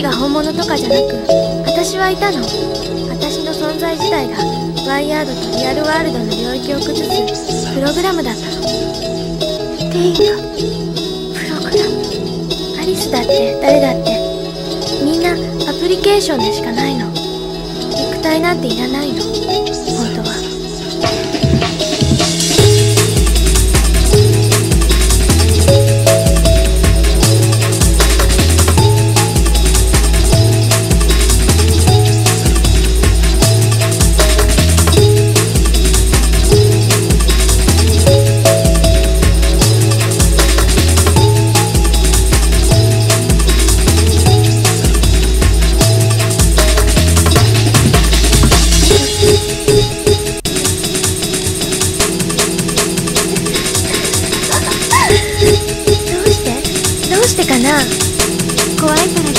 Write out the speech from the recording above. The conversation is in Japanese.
ちが本物とかじゃなく、私はいたの。私の存在自体がワイヤードとリアルワールドの領域を崩すプログラムだったの。テインがプログラム。アリスだって誰だってみんなアプリケーションでしかないの。肉体なんていらないの、本当は。どうしてかな。怖いから